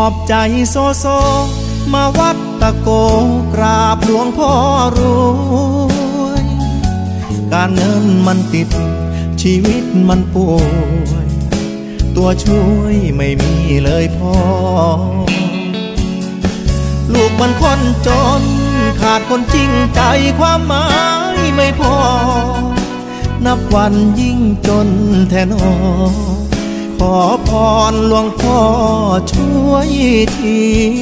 อบใจโซโซมาวัดตะโกกราบหลวงพ่อรวยการเงินมันติดชีวิตมันป่วยตัวช่วยไม่มีเลยพ่อลูกมันคนจนขาดคนจริงใจความหมายไม่พอนับวันยิ่งจนแทนอขอพรหลวงพ่อช่วยที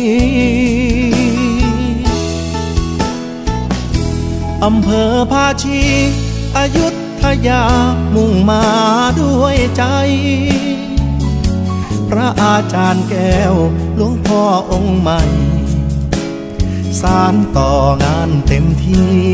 อำเภอภาชีอยุธยามุ่งมาด้วยใจพระอาจารย์แก้วหลวงพ่อองค์ใหม่สานต่องานเต็มที่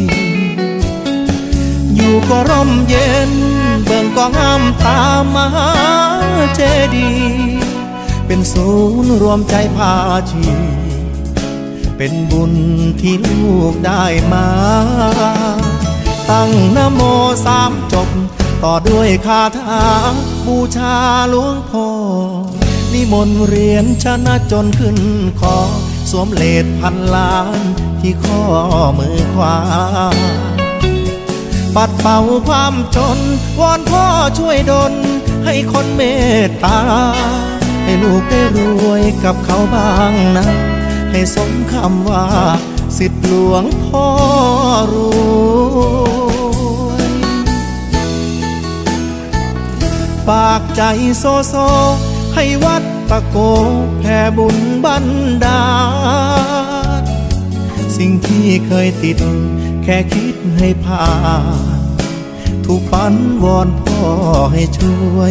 อยู่ก็ร่มเย็นเบิ่งก็งามตามมหาเจดีย์เป็นศูนย์รวมใจภาชีเป็นบุญที่ลูกได้มาตั้งนะโมสามจบต่อด้วยคาถาบูชาหลวงพ่อนิมนต์เหรียญชนะจนขึ้นคอสวมเลสพันล้านที่ข้อมือขวาปัดเป่าความจนวอนพ่อช่วยดลให้คนเมตตาให้ลูกได้รวยกับเขาบ้างนะให้สมคำว่าศิษย์หลวงพ่อรวยฝากใจโซโซให้วัดตะโกแผ่บุญบันดาลสิ่งที่เคยติดแค่คิดให้ผ่านถูกฝันวอนพ่อให้ช่วย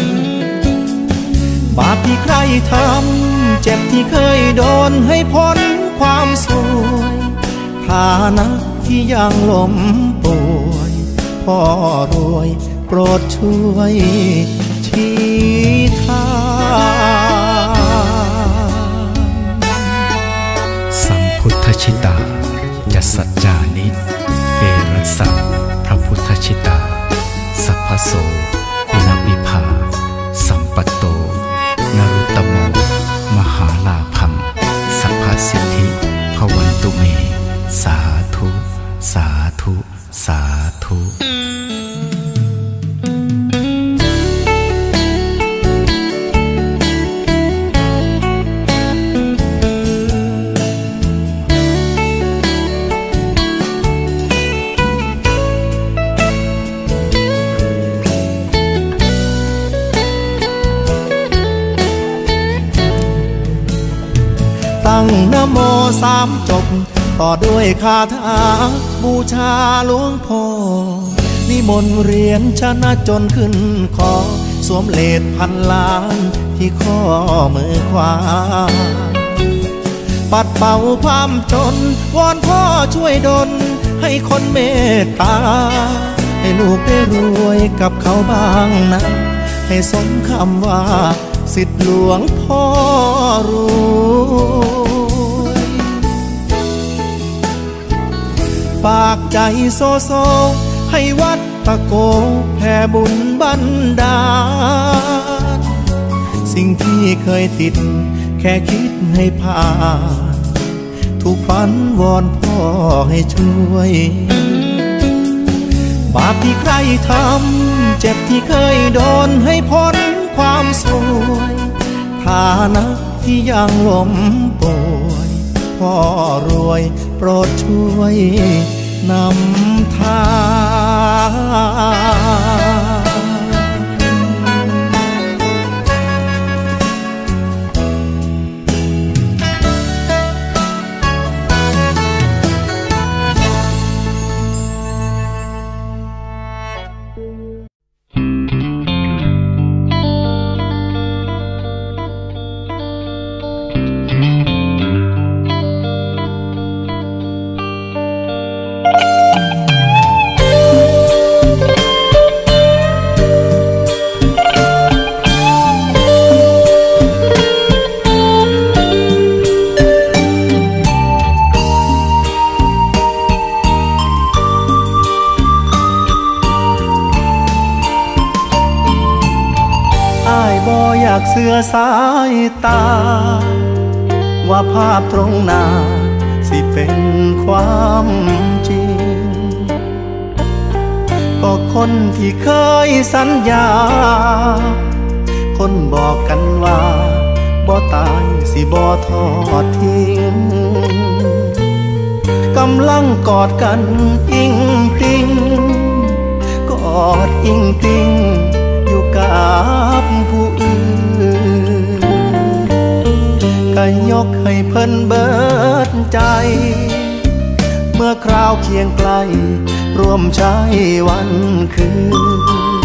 บาปที่ใครทำเจ็บที่เคยโดนให้พ้นความสวยฐานะที่ยังล้มป่วยพ่อรวยโปรดช่วยชี้ทางสัมพุทธชิตาจัสสัจจานิเอรัสสะพระพุทธชิตาสัพพโสวินวิภาสัมปัตโตนรุตตโมมหาลาภังสัพพสิทธิภวันตุเมสาธุสาธุสาธุตั้งนะโมสามจบต่อด้วยคาถาบูชาหลวงพ่อนิมนต์เหรียญชนะจนขึ้นคอสวมเลสพันล้านที่ข้อมือขวาปัดเป่าความจนวอนพ่อช่วยดลให้คนเมตตาให้ลูกได้รวยกับเขาบ้างนะให้สมคำว่าศิษย์หลวงพ่อรวยฝากใจโซโซให้วัดตะโกแผ่บุญบันดาลสิ่งที่เคยติดแค่คิดให้ผ่านถูกฝันวอนพ่อให้ช่วยบาปที่ใครทำเจ็บที่เคยโดนให้พ้นความสวยฐานะที่ยังล้มป่วยพ่อรวยโปรดช่วยนำทางบ่อยากเสือสายตาว่าภาพตรงหน้าสิเป็นความจริงก็คนที่เคยสัญญาคนบอกกันว่าบ่ตายสิบ่ทอดทิ้งกำลังกอดกันอิงติงกอดอิงติงอยู่กับผู้อื่นก็ยกให้เพิ่นเบิดใจเมื่อคราวเคียงไกลร่วมใช้วันคืน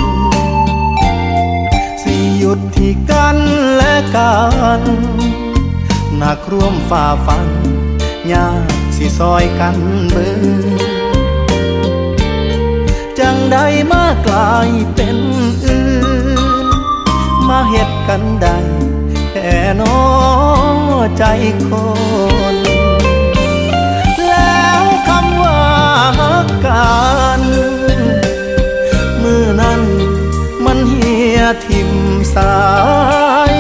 สิหยุดที่กันและกันหนักร่วมฝ่าฟันยากสิซอยกันเบิ่งจังใดมากลายเป็นอื่นมาเฮ็ดกันได้แค่น้อใจคนแล้วคำว่าฮักกันมือนั้นมันเหี่ยทิ่มสาย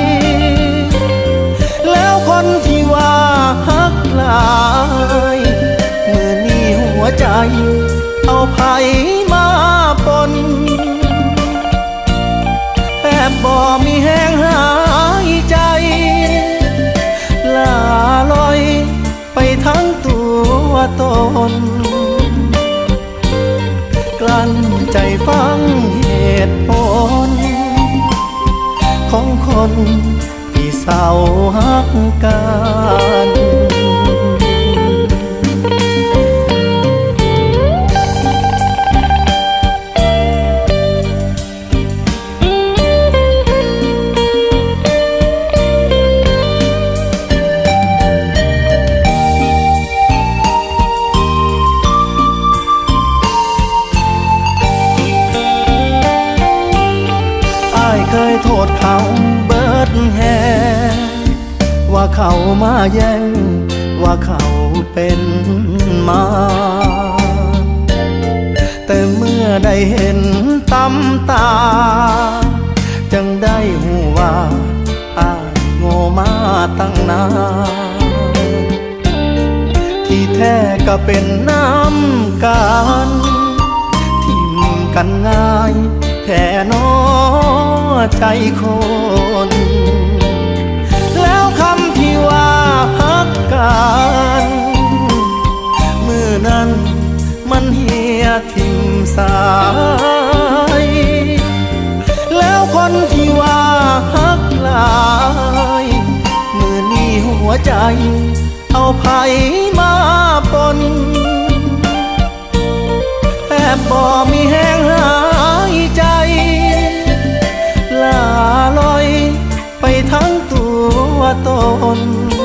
แล้วคนที่ว่าฮักหลายมือนี้หัวใจเอาไผมาปนแอบบ่มีแห้งหายใจลาลอยไปทั้งตัวตนกลั้นใจฟังเหตุผลของคนที่เศร้าฮักกันเคยโทษเขาเบิดแฮว่าเขามาแย่งว่าเขาเป็นมาแต่เมื่อได้เห็นตำตาจังได้หูว่าอ้ายโง่มาตั้งนานที่แท้ก็เป็นน้ำกันทิ่มกันง่ายแค่น้อใจคนแล้วคำที่ว่าฮักกันมือนั้นมันเหี่ยทิ่มสายแล้วคนที่ว่าฮักหลายมือนี้หัวใจเอาไผมาปนแอบบ่มีแห้งหายใจลาลอยไปทั้งตัวตน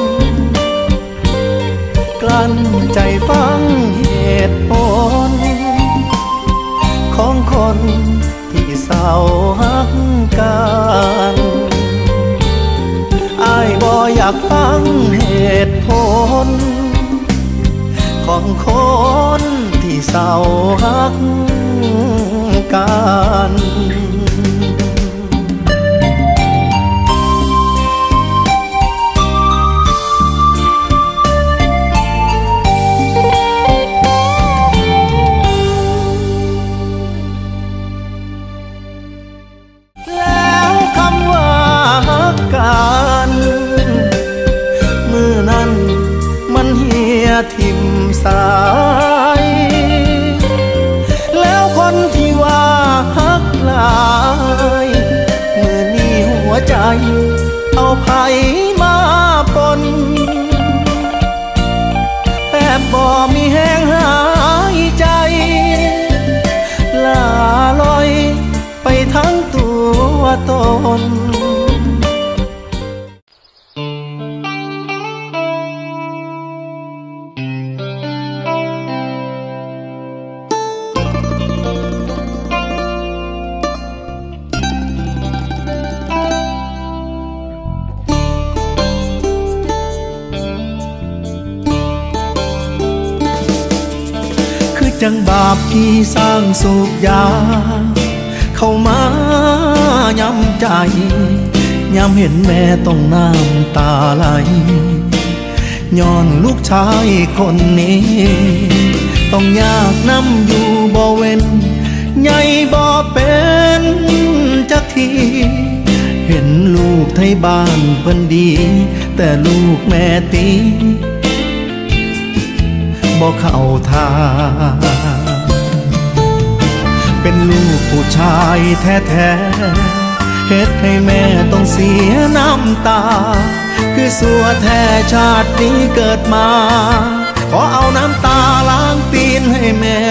กลั้นใจฟังเหตุผลของคนที่เศร้าฮักกันอ้ายบ่อยากฟังเหตุผลของคนที่เศร้าฮักกันแล้วคำว่าฮักกันมือนั้นมันเหี่ยทิ่มสายแล้วคนที่ว่าฮักหลายมือนี้หัวใจเอาไผมาปนแอบบ่มีแห้งหายใจลาลอยไปทั้งตัวตนจังบาปที่สร้างสูบยาเข้ามาย้ำใจยามเห็นแม่ต้องน้ำตาไหลย้อนลูกชายคนนี้ต้องยากน้ำอยู่บ่เว้นใหญ่บ่เป็นจักทีเห็นลูกไทยบ้านเพิ่นดีแต่ลูกแม่ตีบ่เข้าทางเป็นลูกผู้ชายแท้ๆเฮ็ดให้แม่ต้องเสียน้ำตาคือสัวแท้ชาตินี้เกิดมาขอเอาน้ำตาล้างตีนให้แม่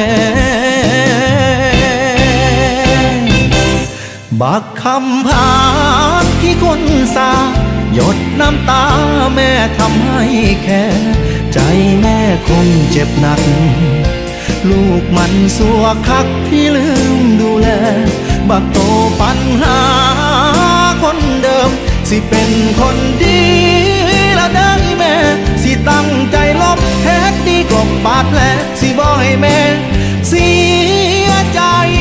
บักคำพานที่คนสาหยดน้ำตาแม่ทำให้แค่ใจแม่คงเจ็บหนักลูกมันสัวคักที่ลืมดูแลบักโตปัญหาคนเดิมสิเป็นคนดีละได้แม่สิตั้งใจลบแท้ดีกบปาดแผลสิบ่ให้แม่เสียใจ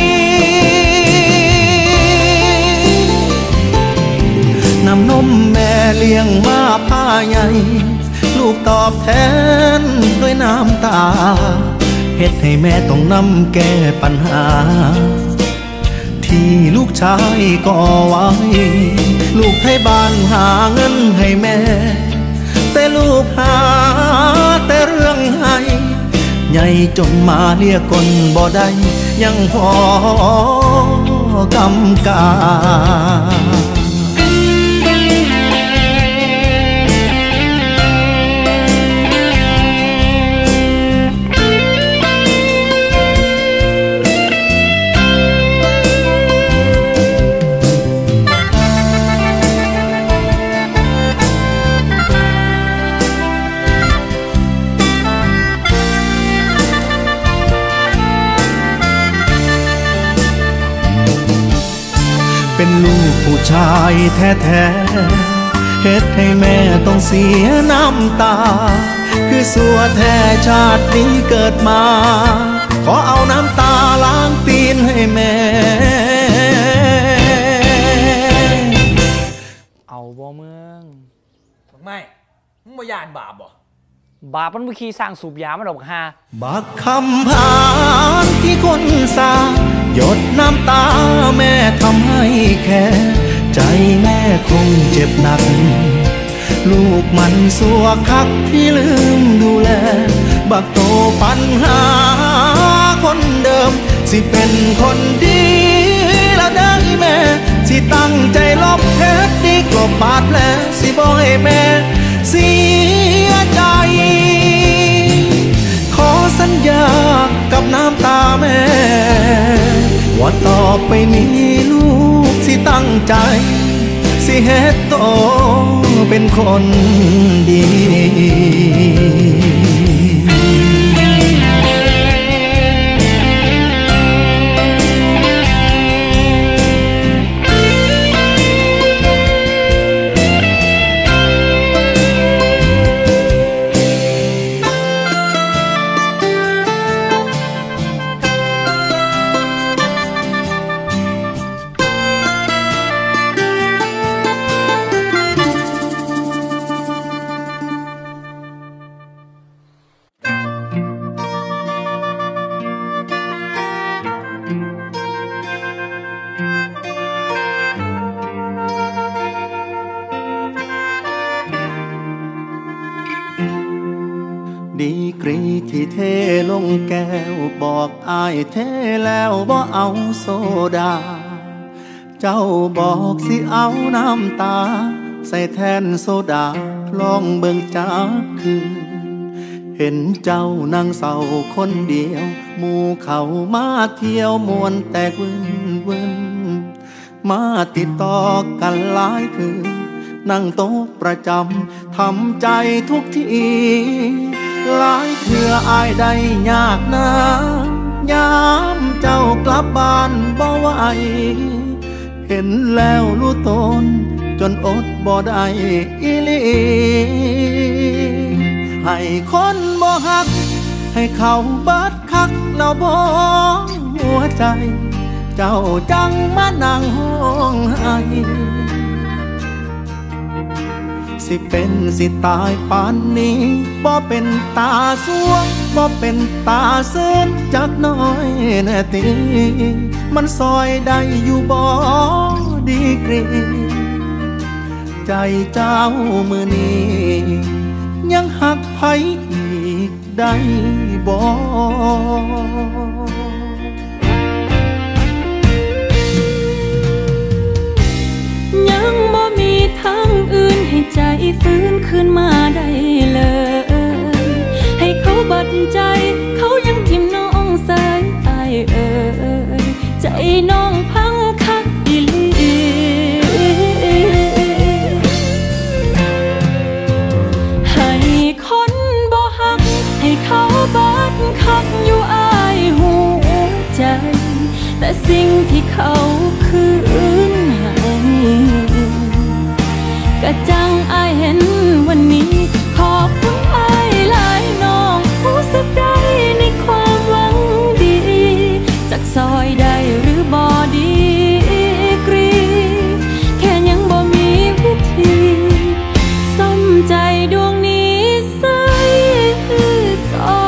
น้ำนมแม่เลี้ยงมาผ้าใหญ่ลูกตอบแทนด้วยน้ำตาเฮ็ดให้แม่ต้องนำแก้ปัญหาที่ลูกชายก่อไว้ลูกไทยบ้านหาเงินให้แม่แต่ลูกหาแต่เรื่องให้ใหญ่จนมาเรียกคนบ่ได้ยังพอกำกาเป็นลูกผู้ชายแท้ๆเฮ็ดให้แม่ต้องเสียน้ำตาคือสัวแท้ชาตินี้เกิดมาขอเอาน้ำตาล้างตีนให้แม่เอาบ่เมืองไม่มึงบ่ยานบาปบ่บาปมันวิธีสร้างสูบยามันดอกฮาบักคำพานที่คนสาหยดน้ำตาแม่ทำให้แค่ใจแม่คงเจ็บหนักลูกมันสัวคักที่ลืมดูแลบักโตปัญหาคนเดิมสิเป็นคนดีแล้วได้แม่สิตั้งใจลบเฮ็ดดีกลบบาดแผลสิบ่ให้แม่เสียใจขอสัญญากับน้ำตาแม่ว่าต่อไปนี้ลูกสิตั้งใจสิเฮ็ดโตเป็นคนดีดีกรีที่เทลงแก้วบอกอายเทแล้วบ่เอาโซดาเจ้าบอกสิเอาน้ำตาใส่แทนโซดาลองเบิ่งจากคืนเห็นเจ้านั่งเศร้าคนเดียวหมู่เขามาเที่ยวมวนแตกวินมาติดต่อกันหลายคืนนั่งโต๊ะประจำทำใจทุกทีหลายเถื่ออายได้ยากนะยามเจ้ากลับบ้านบ่ไหวเห็นแล้วรู้ตนจนอดบ่ได้อีหลีให้คนบ่ฮักให้เขาบัดคักแล้วบ่หัวใจเจ้าจังมานั่งห้องไห้สิเป็นสิตายปานนี้บ่เป็นตาสวงบ่เป็นตาเส้นจักน้อยแน่ตีมันซอยได้อยู่บ่ดีกรีใจเจ้ามือนี้ยังหักไผอีกได้บ่ยังบ่มีทางอื่นให้ใจฟื้นขึ้นมาได้เลยให้เขาบัดใจเขายังทิ่มน้องสายตายใจน้องพังคักอีหลีให้คนบ่ฮักให้เขาบัดคักอยู่อายหัวใจแต่สิ่งที่เขาคืนให้กะจังอายเห็นวันนี้ขอบคุณอายหลายน้องรู้สึกได้ในความหวังดีจากซอยได้หรือบ่ดีกรีแค่ยังบ่มีวิธีซ่อมใจดวงนี้ใส่ต่อ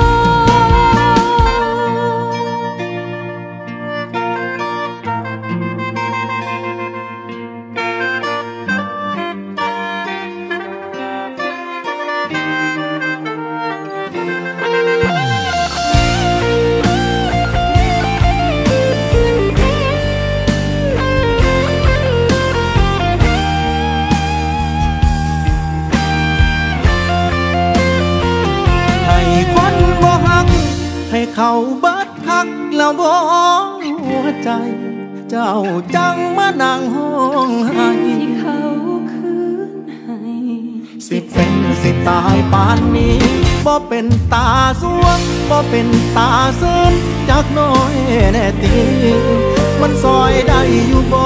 ให้เขาเบิดคักแล้วบ่หัวใจเจ้าจังมานั่งห้องให้ที่เขาคืนให้สิเป็นสิตายปานนี้บ่เป็นตาสวงบ่เป็นตาเส้นจักน้อยแน่ตีมันซอยได้อยู่บ่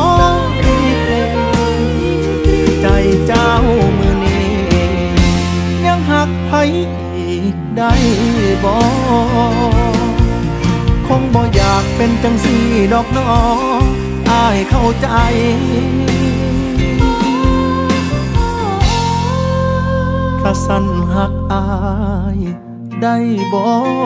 ใจเจ้ามือนี้ยังหักไผอีกได้บ่คงบ่อยากเป็นจังสี่ดอกน้ออายเข้าใจถ้าสั่นหักอายได้บ่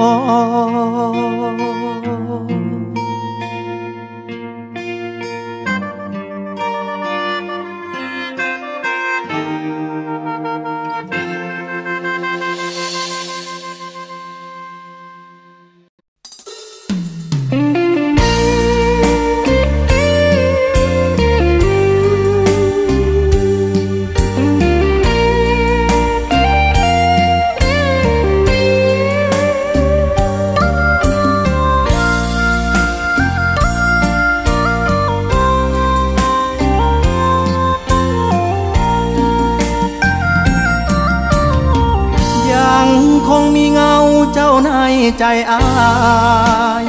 คงมีเงาเจ้าในใจอาย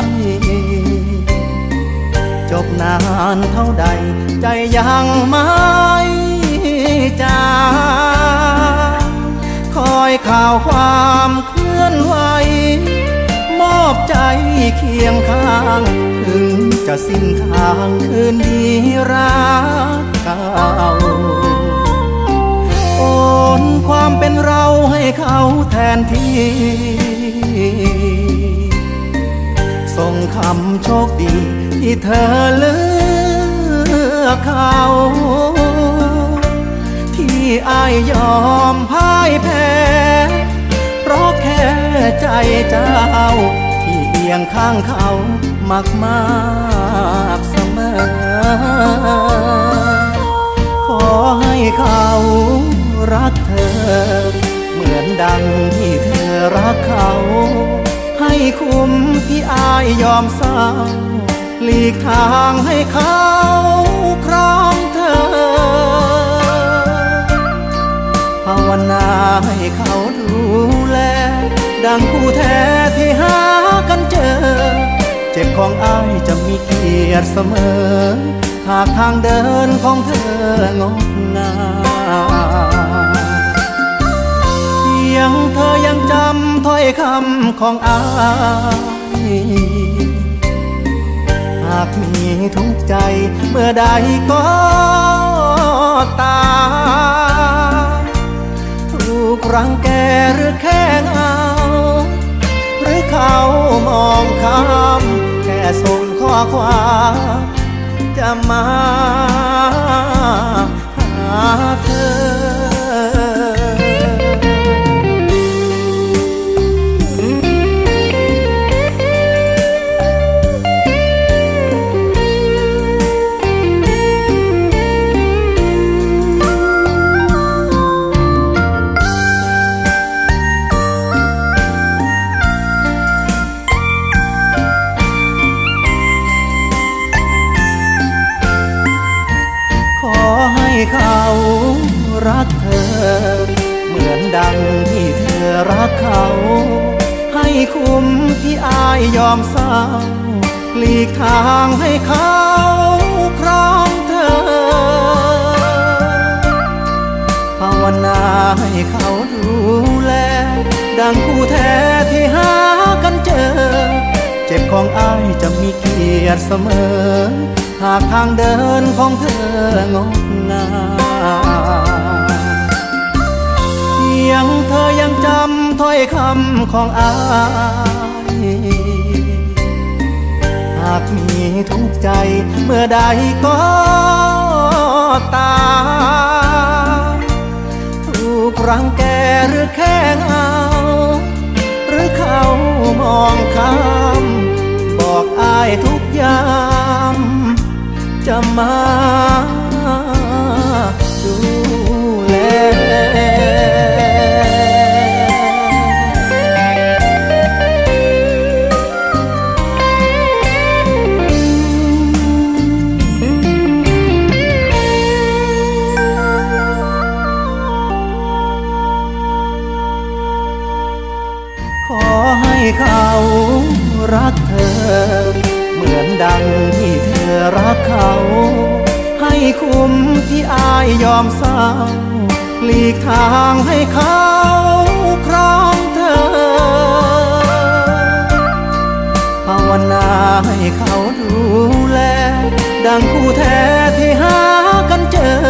จบนานเท่าใดใจยังไม่จางคอยข่าวความเคลื่อนไหวมอบใจเคียงข้างถึงจะสิ้นทางคืนดีรักเก่าโอนความเป็นเราให้เขาแทนที่ส่งคำโชคดีที่เธอเลือกเขาที่อายยอมพ่ายแพ้เพราะแค่ใจเจ้าที่เอียงข้างเขามากเสมอขอให้เขารักเธอเหมือนดังที่เธอรักเขาให้คุ้มที่อายยอมเศร้าหลีกทางให้เขาครองเธอภาวนาให้เขาดูแลดังคู่แท้ที่หากันเจอเจ็บของอายจะมีเกียรติเสมอหากทางเดินของเธองดงามเพียงเธอยังจำถ้อยคำของอายหากมีทุกข์ใจเมื่อใดก็ตามกรังแกหรือแค่เงาหรือเขามองข้ามแค่ส่งข้อความจะมาหาเธอเขารักเธอเหมือนดังที่เธอรักเขาให้คุ้มที่อายยอมเศร้าหลีกทางให้เขาครองเธอภาวนาให้เขาดูแลดังคู่แท้ที่หากันเจอเจ็บของอายจะมีเกียรติเสมอหากทางเดินของเธองดงามเพียงเธอยังจำถ้อยคำของอายหากมีทุกข์ใจเมื่อใดก็ตามถูกรังแกหรือแค่เงาหรือเขามองข้ามบอกอายทุกอย่างจะมาดูแลขอให้เขารักเธอเหมือนดังที่เธอรักเขาให้คุ้มที่อายยอมเศร้าหลีกทางให้เขาครองเธอภาวนาให้เขาดูแลดังคู่แท้ที่หากันเจอ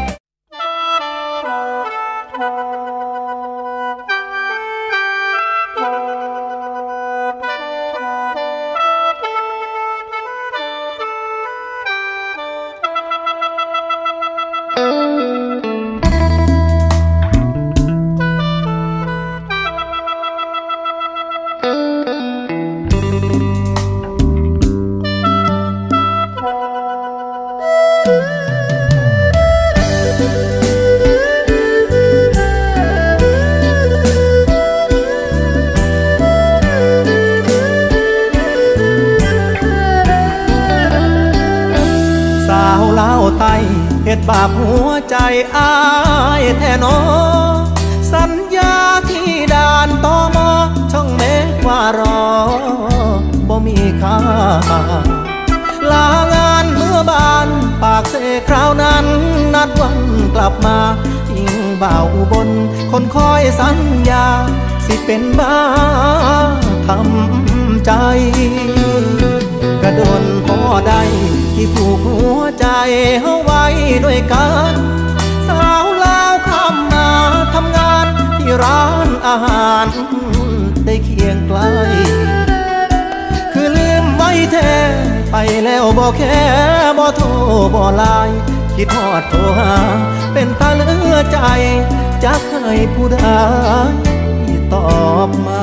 เหตุบาปหัวใจอายแท้นอสัญญาที่ด่านตม.ช่องเมฆว่ารอบ่มีค่าลางานเมื่อบานปากเสคราวนั้นนัดวันกลับมาทิ้งบ่าวอุบลคนคอยสัญญาสิเป็นบ้าทำใจกระโดนพอได้ที่ผูกหัวใจเฮาไว้ด้วยกันสาวลาวข้ามมาทำงานที่ร้านอาหารได้เคียงไกลคือลืมไว้แท้ไปแล้วบ่แค่บ่โทรบ่ไลน์คิดฮอดโทรหาเป็นตาเหลือใจจักให้ผู้ใดตอบมา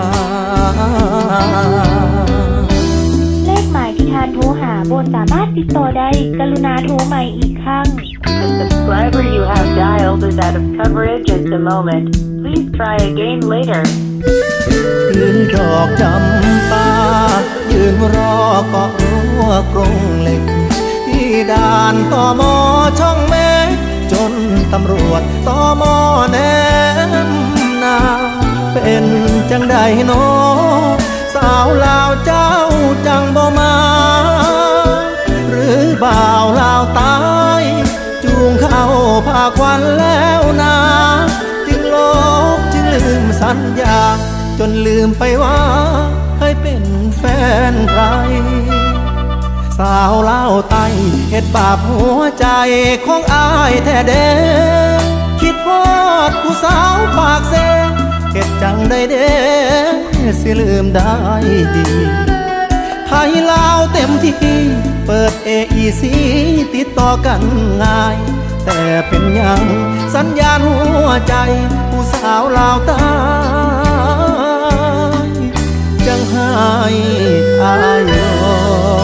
เลขหมายที่ท่านโทรหาบนสามารถติดต่อได้กรุณาโทรใหม่อีกครั้ง The subscriber you have dialed is out of coverage at the moment. Please try again later. ยืนดอกจำปายืนรอเกาะรั้วกรงเหล็กที่ด่านตม.ช่องเมฆจนตำรวจตม.แนมนาเป็นจังใดโนสาวลาวเจ้าจังบ่มาหรือบ่าวลาวตายจูงเข้าพาควันแล้วนาจึงโลกจึงลืมสัญญาจนลืมไปว่าเคยเป็นแฟนใครสาวลาวไต้เฮ็ดบาปหัวใจของอายแท้เด้คิดฮดผู้สาวปากเซเฮ็ดจังได้เด้สิลืมได้ไทยลาวเต็มที่เปิด AEC ติดต่อกันง่ายแต่เป็นยังสัญญาณหัวใจผู้สาวลาวใต้จังให้อายรอ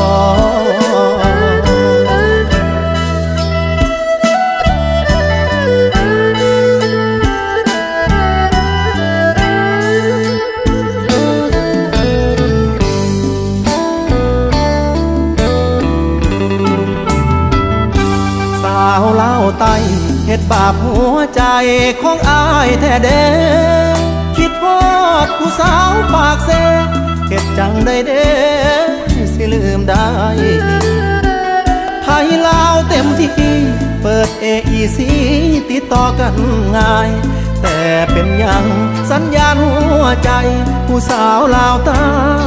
สาวลาวใต้เฮ็ดบาปหัวใจของอายแท้เด้คิดฮอดผู้สาวปากเซเฮ็ดจังได้เด้สิลืมได้ไทยลาวเต็มที่เปิด AEC ติดต่อกันง่ายแต่เป็นยังสัญญาณหัวใจผู้สาวลาวใต้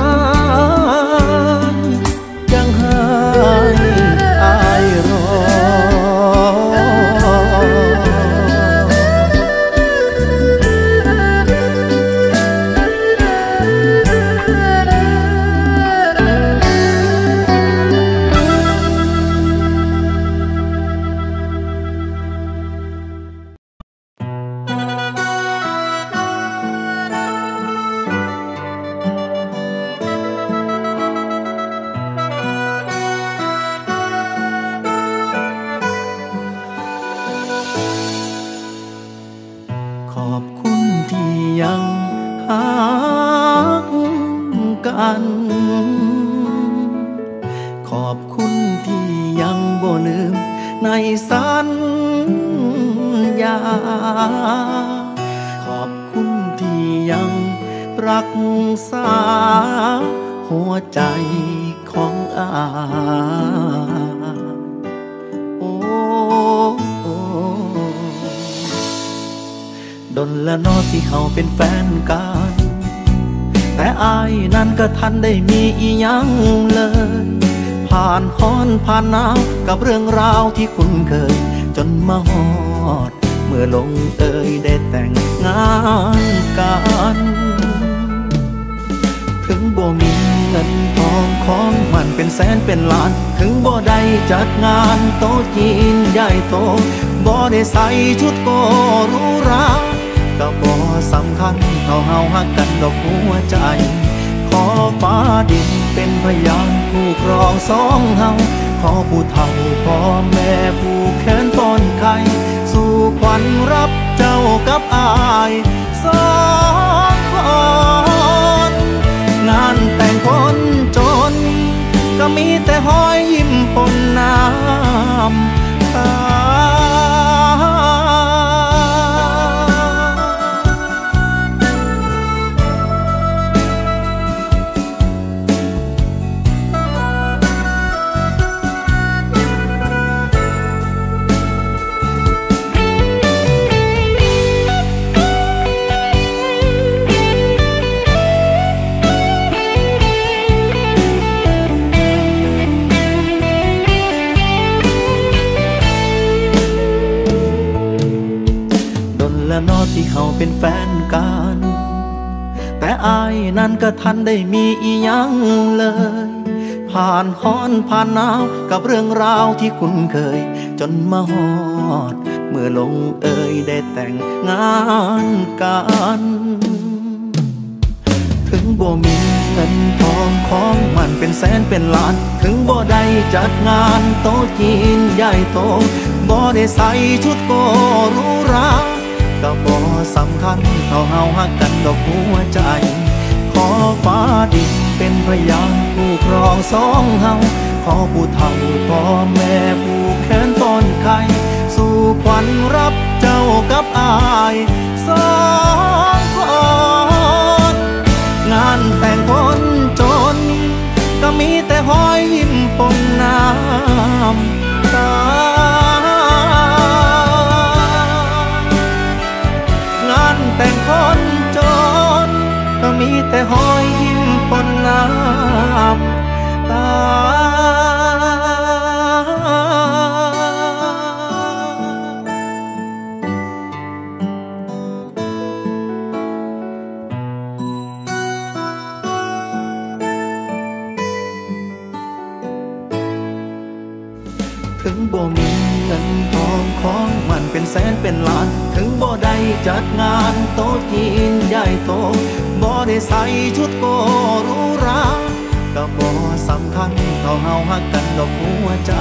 ยังให้อายรอขอบคุณที่ยังหักกันขอบคุณที่ยังบ่ลืมในสัญญาขอบคุณที่ยังรักษาหัวใจของอายโอ้ดนและนอที่เขาเป็นแฟนกันแต่อายนั้นก็ทันได้มีอีหยังเลยผ่านฮ้อนผ่านหนาวกับเรื่องราวที่คุ้นเคยจนมาฮอดเมื่อลงเอยได้แต่งงานกันถึงบ่มีเงินทองของมันเป็นแสนเป็นล้านถึงบ่ได้จัดงานโต๊ะจีนใหญ่โตบ่ได้ใส่ชุดโกหรูหราก็บ่สำคัญเท่าเฮาฮักกันดอกหัวใจขอฟ้าดินเป็นพยานผู้ครองสองเฮาขอผู้เฒ่าพ่อแม่ผู้แขนต้นไข่สู่ขวัญรับเจ้ากับอายสองคนงานแต่งคนจนก็มีแต่หอยยิ้มปนน้ำตาและนอที่เขาเป็นแฟนกันแต่อายนั้นก็ทันได้มีอีหยังเลยผ่านฮ้อนผ่านหนาวกับเรื่องราวที่คุ้นเคยจนมาฮอดเมื่อลงเอยได้แต่งงานกันถึงบ่มีเงินทองของมันเป็นแสนเป็นล้านถึงบ่ได้จัดงานโต๊ะจีนใหญ่โตบ่ได้ใส่ชุดโกหรูหราก็บ่สำคัญเท่าเฮาฮักกันดอกหัวใจขอฟ้าดินเป็นพยานผู้ครองสองเฮาขอผู้เฒ่าพ่อแม่ผู้แขนต้นไข่สู่ขวัญรับเจ้ากับอายสองคนงานแต่งคนจนก็มีแต่หอยยิ้มปนน้ำตางานแต่งคนจนก็มีแต่หอยยิ้มปนน้ำตาถึงบ่มีเงินทองของมันเป็นแสนเป็นล้านถึงบ่ได้จัดงานโต๊ะจีนใหญ่โตบ่ได้ใส่ชุดโกหรูหราก็บ่สำคัญเท่าเฮาฮักกันดอกหัวใจ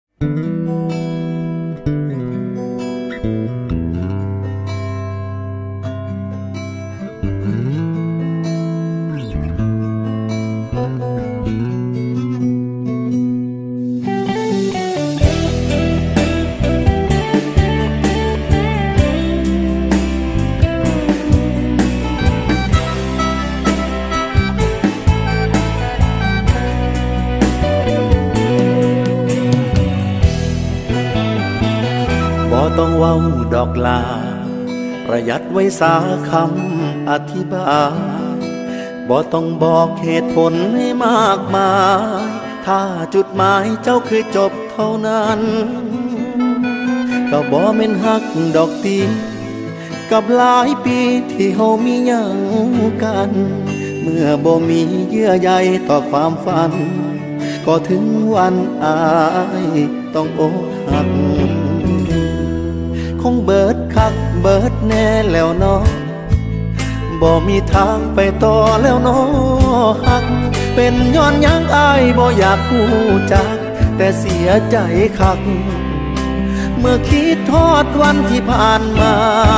ต้องเว้าดอกลาประหยัดไว้สาคำอธิบายบ่ต้องบอกเหตุผลให้มากมายถ้าจุดหมายเจ้าคือจบเท่านั้นก็บ่แม่นฮักดอกตีกับหลายปีที่เฮามีหยังกันเมื่อบ่มีเยื่อใยต่อความฝันก็ถึงวันอายต้องอกหักคงเบิดคักเบิดแน่แล้วเนาะบ่มีทางไปต่อแล้วเนาะฮักเป็นย้อนยังอายบ่อยากพูดจักแต่เสียใจคักเมื่อคิดทอดวันที่ผ่านมา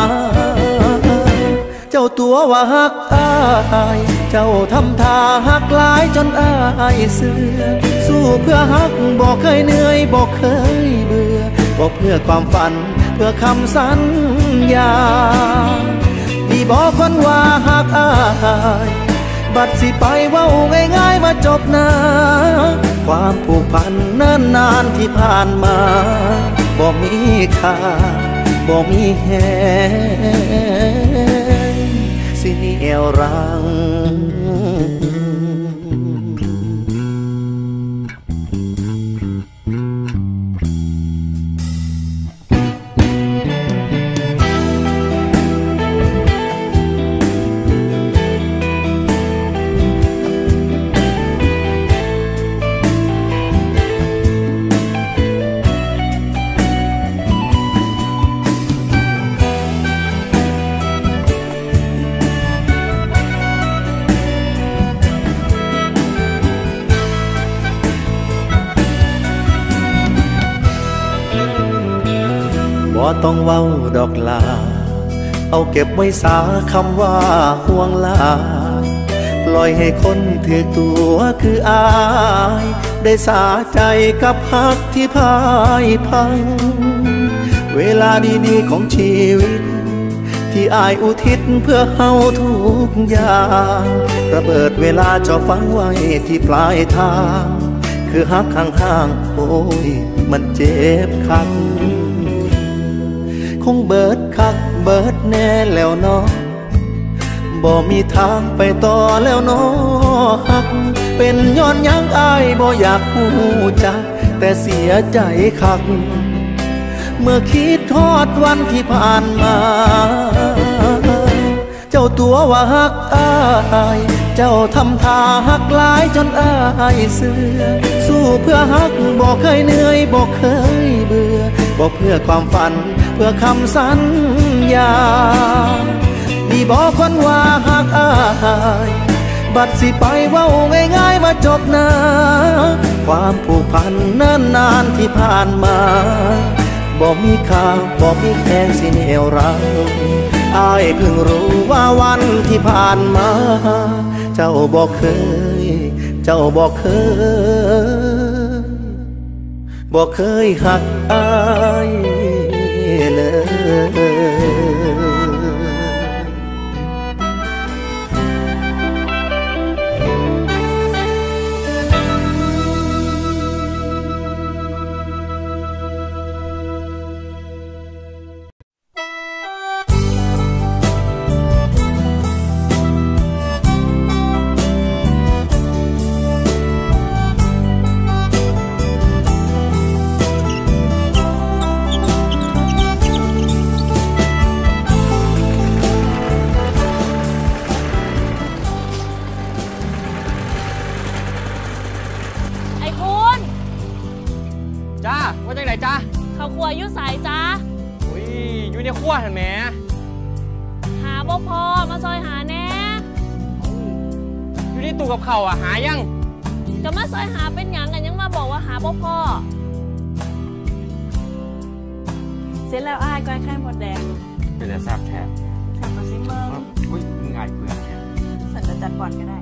เจ้าตัวว่าฮักอายเจ้าทำท่าฮักหลายจนอายเสื่อสู้เพื่อฮักบ่เคยเหนื่อยบ่เคยเบื่อบ่เพื่อความฝันเพื่อคำสัญญาที่บอกคนว่าฮักอายบัดสิไปเว้าง่ายๆมาจบนะความผูกพันเนิ่นนานที่ผ่านมาบ่มีค่าบ่มีแฮงสิเหนี่ยวรั้งบ่ต้องเว้าดอกลาเอาเก็บไว้สาคำว่าห่วงลาปล่อยให้คนถือตัวคืออายได้สาใจกับฮักที่พ่ายพังเวลาดีๆของชีวิตที่อายอุทิศเพื่อเฮาทุกอย่างระเบิดเวลาจะฟังไว้ที่ปลายทางคือฮักข้างๆโอ้ยมันเจ็บคักคงเบิดคักเบิดแน่แล้วเนาะบ่มีทางไปต่อแล้วเนาะฮักเป็นย้อนยังอายบ่อยากพูดจักแต่เสียใจคักเมื่อคิดทอดวันที่ผ่านมาเจ้าตัวว่าฮักอายเจ้าทำท่าฮักหลายจนอายเสื่อสู้เพื่อฮักบ่เคยเหนื่อยบ่เคยเบื่อบ่เพื่อความฝันเพื่อคำสัญญาดีบอกคนว่าฮักอายบัดสิไปเว้าง่ายๆมาจบนะความผูกพันเนิ่นนานที่ผ่านมาบ่มีค่าบ่มีแค่สิเหนี่ยวรั้งอายเพิ่งรู้ว่าวันที่ผ่านมาเจ้าบ่เคยฮักอายเลยจ้าว่าจังไหนจ้าข้าวครัวยุ่สายจ้าอุ้ยอยู่ในครัวเห็นไหมหาบ่พอมาซอยหาแน่อยู่ในตู้กับข้าวหายังจะมาซอยหาเป็นหยังกันยังมาบอกว่าหาบ่พอเสร็จแล้วอ้ายก้อยไข่หมดแดงเป็นแต่แซ่บแท้แซ่บกว่าซิเบิ้งอุ้ยมึงอายเปลือกเนี่ยสันจะจัดก่อนก็ได้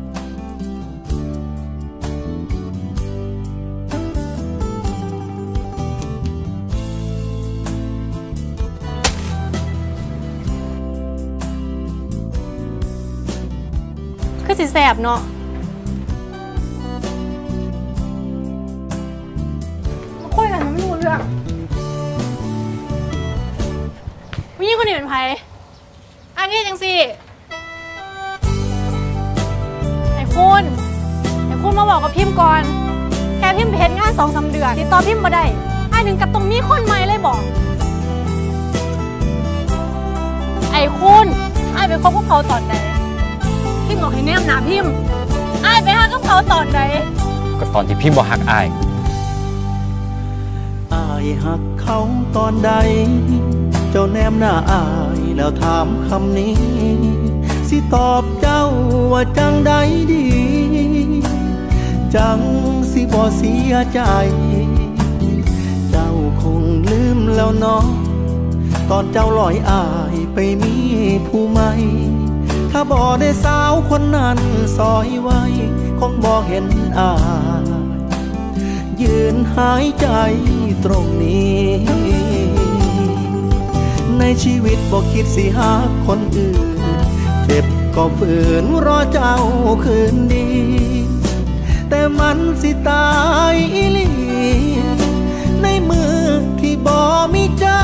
คือสิแสบเนาะมาคุยกันไม่รู้เรื่องผู้หญิงคนนี้เป็นไผอันนี้จังสิไอ้คุณมาบอกกับพิมพ์ก่อนแค่พิมพ์เพจงาน2-3 เดือนติดต่อพิมพ์มาได้ไอ้หนึ่งกับตรงนี้คนใหม่เลยบอกไอ้คุณไอ้ไปคบกับเขาตอนไหนพิมพ์บอกให้แนมหนาพิมพ์ไอ้ไปหากับเขาตอนไหนก็ตอนที่พิมพ์บอกหักไอ้หักเขาตอนใดเจ้าแนมหน้าอายแล้วถามคำนี้สิตอบเจ้าว่าจังใดดีจังสิบ่เสียใจเจ้าคงลืมแล้วเนาะตอนเจ้าลอยอายไปมีผู้ใหม่ถ้าบ่ได้สาวคนนั้นซอยไว้คงบ่เห็นอายยืนหายใจตรงนี้ในชีวิตบ่คิดสิหาคนอื่นเจ็บก็ฝืนรอเจ้าคืนดีแต่มันสิตายอีหลีในมือที่บ่มีเจ้า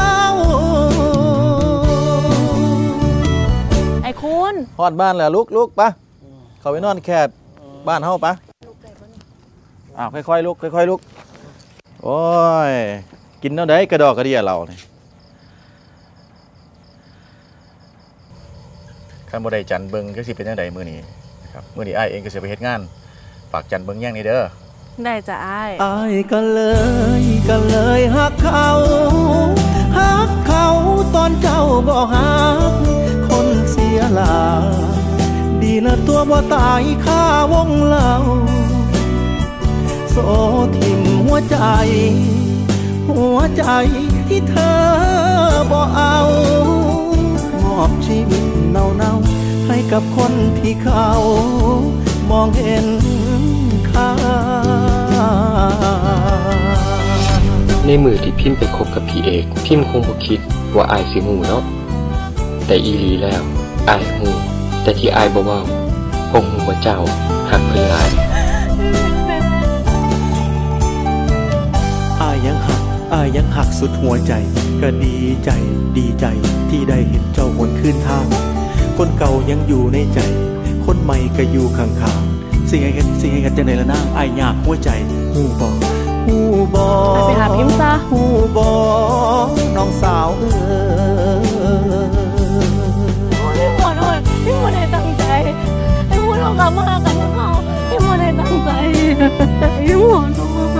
ไอ้คุณฮอดบ้านแล้วลุกปะเข้าไปนอนแคดบ้านเฮาปะค่อยๆลุกโอ้ยกินเท่าใดกระดอกกระเดี่ยเราเนี่ยคันบ่ได้จันเบิ่งก็สิเป็นจังไดมื้อนี้ครับมื้อนี้อ้ายเองก็สิไปเฮ็ดงานฝากจันเบิ่งแย่งนี่เด้อได้จ้ะอ้ายก็เลยฮักเขาตอนเจ้าบ่ฮักคนเสียหลาดีละตัวบ่ตายค่าวงเล่าโซทิ่มหัวใจที่เธอบ่เอามอบชีวิตเน่าให้กับคนที่เขามองเห็นค่าในมือที่พิมพ์ไปคบกับพี่เอกพิมพ์คงบ่คิดว่าอายสิหูเนาะแต่อีหลีแล้วอายหูแต่ที่อายบ่เว้าคงหูว่าเจ้าหักเพิ่นหลายอายยังหักสุดหัวใจก็ดีใจที่ได้เห็นเจ้าหวนคืนทางคนเก่ายังอยู่ในใจคนใหม่ก็อยู่ข้างๆสิ่งให้กันจะไหนละนางอายอยากหัวใจหูบอไปหาพิมพ์ซะหูบอน้องสาวพี่หมดให้ตั้งใจพี่หมดเอากลับมากันนะเขาพี่หมดให้ตั้งใจพี่หมด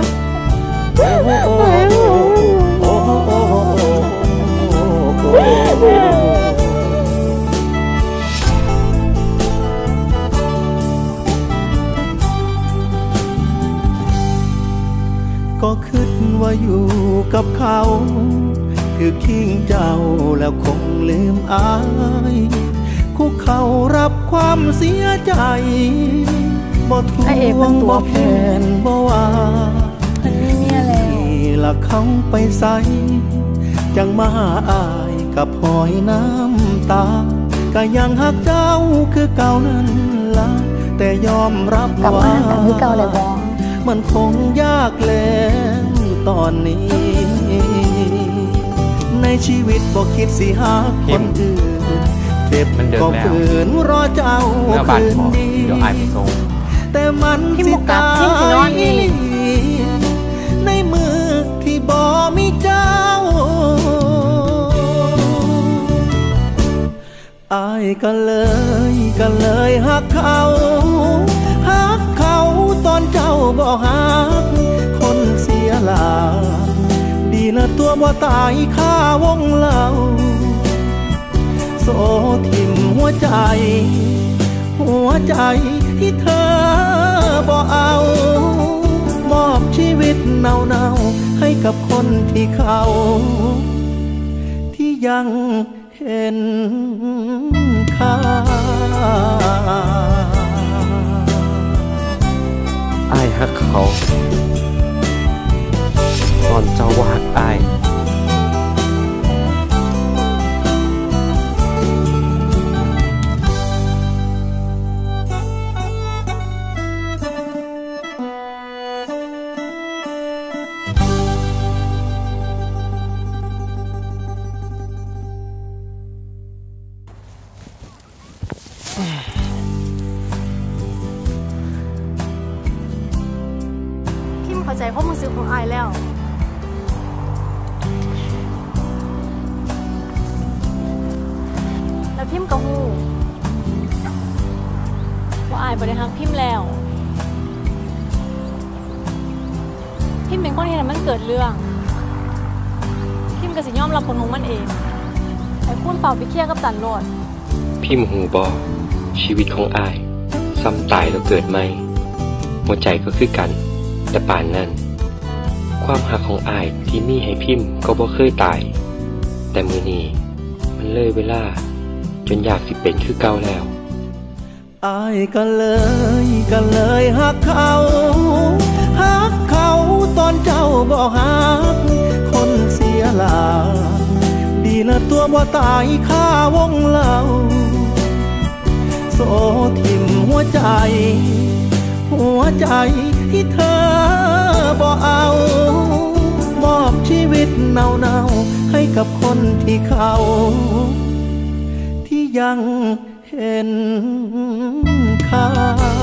ก็คิดว่าอยู่กับเขาคือทิ้งเจ้าแล้วคงลืมอายคุกเขารับความเสียใจบ่ทวงบ่แค้นบ่ว่านี่ละเขาไปใส่จังมาหาอายกับหอยน้ำตาก็ยังหักเจ้าคือเก่านั้นละแต่ยอมรับว่ามันคงยากแล้วตอนนี้ในชีวิตบ่คิดสิหาคนอื่นเจ็บก็ฝืนรอเจ้าคืนดีแต่มันสิตายในมือที่บ่มีเจ้าอายก็เลยหักเขาตอนเจ้าบ่ฮักคนเสียหลาละตัวบ่ตายค่าวงเล่าโสทิ่มหัวใจที่เธอบ่เอามอบชีวิตเน่าๆให้กับคนที่เขาที่ยังเห็นค่าอ้ายฮักเขาตอนเจ้าว่าฮักอ้ายเข้าใจความรู้สึกของอายแล้วพิมพ์กับฮูว่าอายบ่ได้ฮักพิมพ์แล้วพิมพ์เป็นคนที่ทำให้มันเกิดเรื่องพิมพ์ก็สิยอมรับผลของมันเองไอ้พูดเปล่าไปเคลียร์กับจันโลดพิมพ์หูบอชีวิตของอายซ้ำตายแล้วเกิดใหม่หัวใจก็คือกันแต่ป่านนั้นความหักของอายที่มีให้พิมพ์ก็บ่เคยตายแต่มื้อนี้มันเลยเวลาจนอยากสิเป็นคือเก่าแล้วอายก็เลยหักเขาตอนเจ้าบ่หักคนเสียหลาดีละตัวบ่ตายค่าวงเล่าโสทิ่มหัวใจที่เธอบ่เอามอบชีวิตเน่าๆให้กับคนที่เขาที่ยังเห็นค่า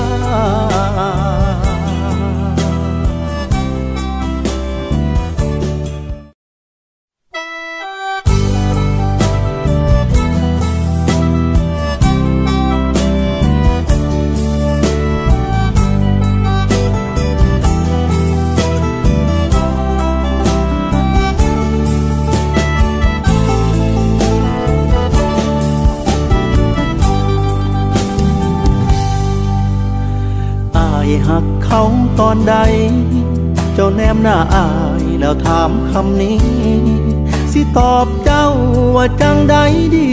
หักเขาตอนใดเจ้าแนมหน้าอายแล้วถามคำนี้สิตอบเจ้าว่าจังใดดี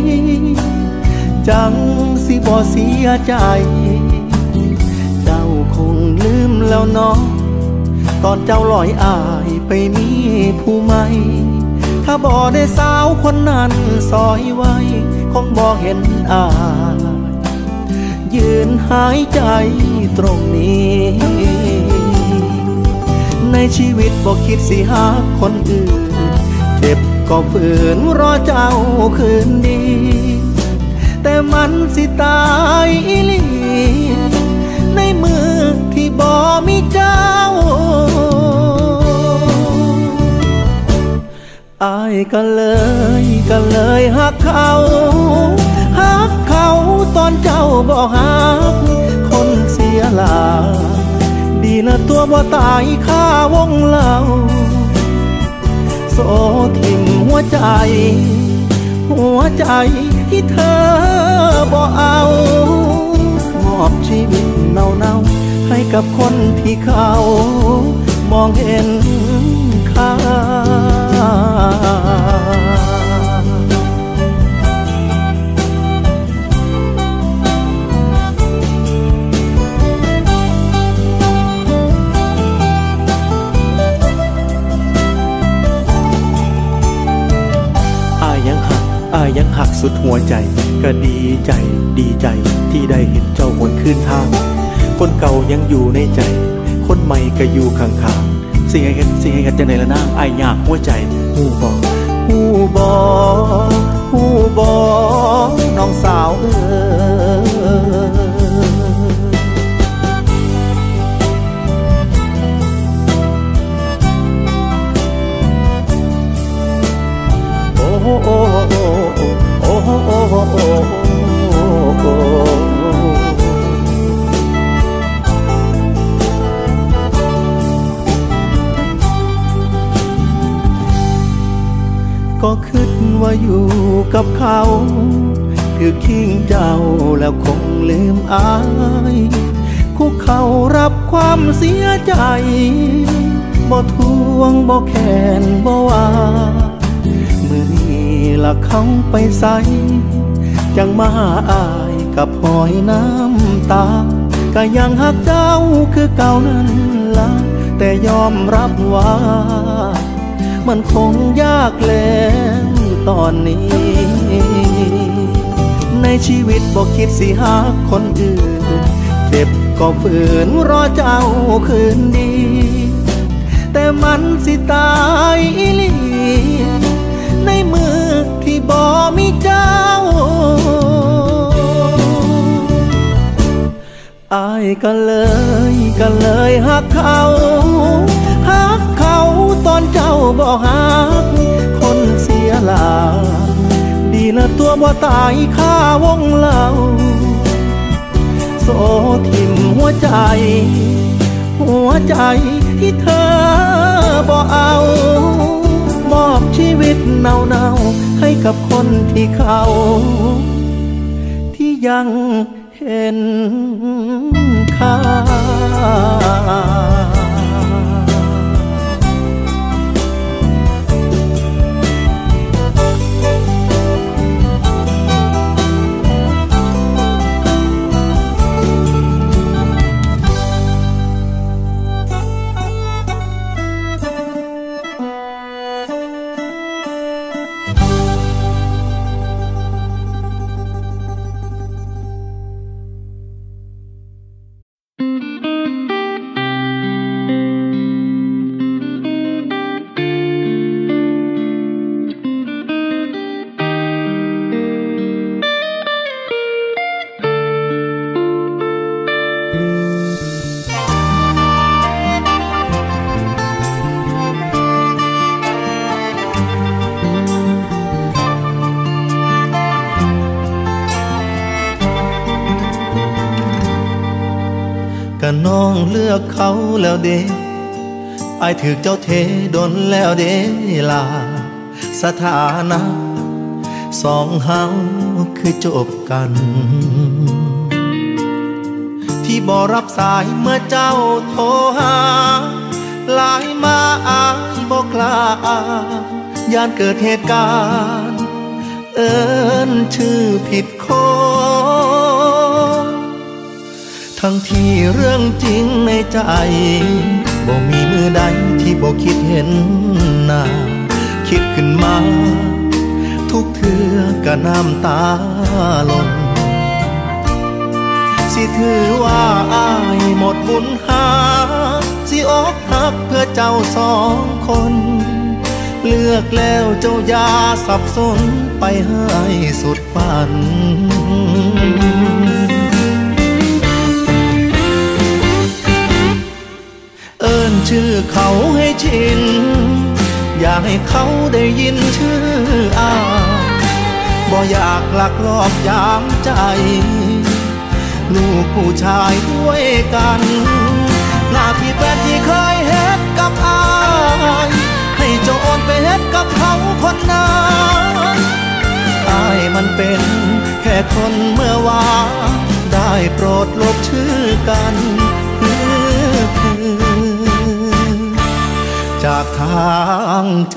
จังสิบ่เสียใจเจ้าคงลืมแล้วเนาะตอนเจ้าลอยอายไปมีผู้ใหม่ถ้าบ่ได้สาวคนนั้นซอยไว้คงบ่เห็นอายยืนหายใจตรงนี้ในชีวิตบ่คิดสิหาคนอื่นเจ็บก็ฝืนรอเจ้าคืนดีแต่มันสิตายอีหลีในมือที่บ่มีเจ้าอายก็เลยหักเขาตอนเจ้าบ่หักคนเสียหลาดีละตัวบ่ตายค่าวงเล่าโสทิ่มหัวใจที่เธอบ่เอามอบชีวิตเน่าๆให้กับคนที่เขามองเห็นค่ายังหักสุดหัวใจก็ดีใจที่ได้เห็นเจ้าหวนคืนทางคนเก่ายังอยู่ในใจคนใหม่ก็อยู่ข้างๆสิ่งให้เห็นจังได๋ละนางอ้ายยากหัวใจฮู้บ่น้องสาวก็คิดว่าอยู่กับเขาคือทิ้งเจ้าแล้วคงลืมอายคุกเขารับความเสียใจบ่ทวงบ่แค้นบ่ว่ามื้อนี้ละเขาไปใส่จังมาหาอายกับหอยน้ำตาก็ยังหักเจ้าคือเก่านั้นล่ะแต่ยอมรับว่ามันคงยากแล้วตอนนี้ในชีวิตบ่คิดสิหาคนอื่นเจ็บก็ฝืนรอเจ้าคืนดีแต่มันสิตายอีหลีในมือที่บ่มีเจ้าอายก็เลยหักเขาตอนเจ้าบ่หักคนเสียหลาดีละตัวบ่ตายค่าวงเล่าโซทิ่มหัวใจที่เธอบ่เอามอบชีวิตเน่าให้กับคนที่เขาที่ยังเห็นค่าก็น้องเลือกเขาแล้วเด้อายถือเจ้าเทดนแล้วเด้ล่ะสถานะสองเฮาคือจบกันที่บ่รับสายเมื่อเจ้าโทรหาไลน์มาอายบ่กล้าย่านเกิดเหตุการณ์เอิ้นชื่อผิดคนทั้งที่เรื่องจริงในใจบ่มีมือใดที่บ่คิดเห็นหน้าคิดขึ้นมาทุกเทื่อก็น้ำตาหล่นสิถือว่าอายหมดบุญหาสิอกหักเพื่อเจ้าสองคนเลือกแล้วเจ้าอย่าสับสนไปให้สุดฝันเอิ้นชื่อเขาให้ชินอยากให้เขาได้ยินชื่ออายบ่อยากลักลอบยามใจลูกผู้ชายด้วยกันหน้าที่แฟนที่เคยเฮ็ดกับอายให้เจ้าโอนไปเฮ็ดกับเขาคนนั้นอายมันเป็นแค่คนเมื่อวานได้โปรดลบชื่อกันจากทางใจ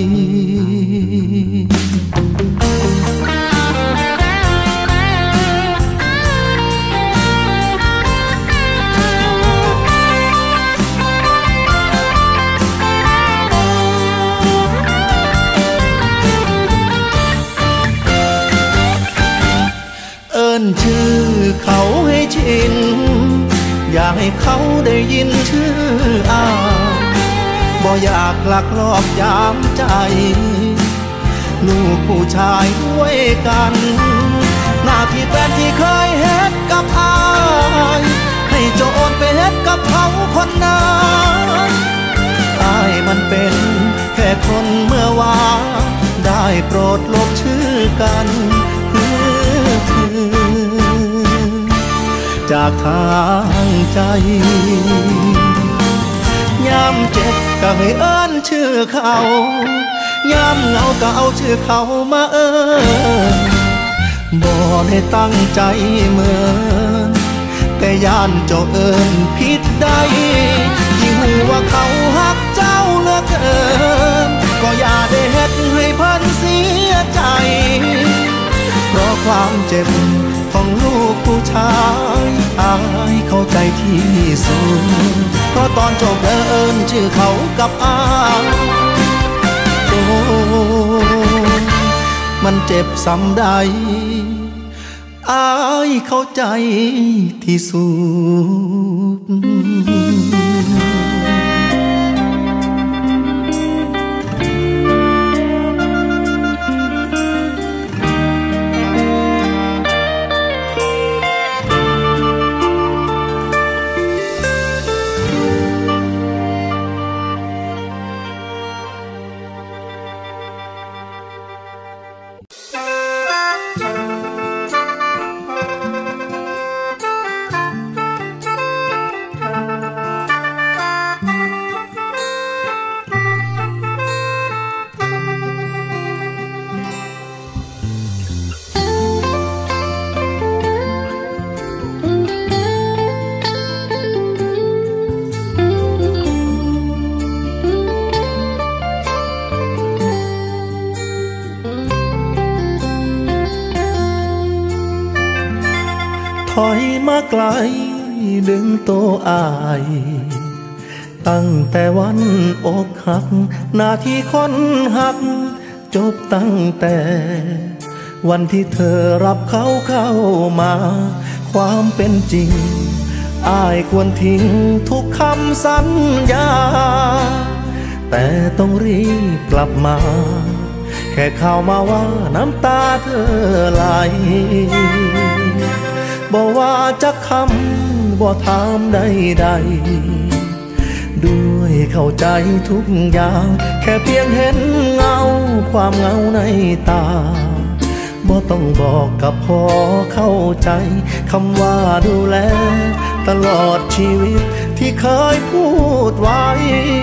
เอิ้นชื่อเขาให้ชินอยากให้เขาได้ยินชื่ออายบ่อยากลักลอบยามใจลูกผู้ชายด้วยกันหน้าที่แฟนที่เคยเฮ็ดกับอายให้เจ้าโอนไปเฮ็ดกับเขาคนนั้นอายมันเป็นแค่คนเมื่อวานได้โปรดลบชื่อกันจากทางใจยามเจ็บก็ให้เอิ้นชื่อเขายามเหงาก็เอาชื่อเขามาบ่ได้ตั้งใจเหมือนแต่ย่านเจ้าเอิ้นผิดได้ที่หูว่าเขาหักเจ้าเหลือเกินก็อย่าได้เฮ็ดให้เพิ่นเสียใจเพราะความเจ็บของลูกผู้ชายอายเข้าใจที่สุดเพราะตอนจบเอิ้นชื่อเขากับอายโอ้มันเจ็บซ้ำใดอายเข้าใจที่สุดถอยมาไกลดึงตัวอายตั้งแต่วันอกหักหน้าที่คนหักจบตั้งแต่วันที่เธอรับเขาเข้ามาความเป็นจริงอายควรทิ้งทุกคำสัญญาแต่ต้องรีบกลับมาแค่ข่าวมาว่าน้ำตาเธอไหลบอกว่าจะคำบ่ถามใดๆด้วยเข้าใจทุกอย่างแค่เพียงเห็นเงาความเหงาในตาบ่ต้องบอกกับพอเข้าใจคำว่าดูแลตลอดชีวิตที่เคยพูดไว้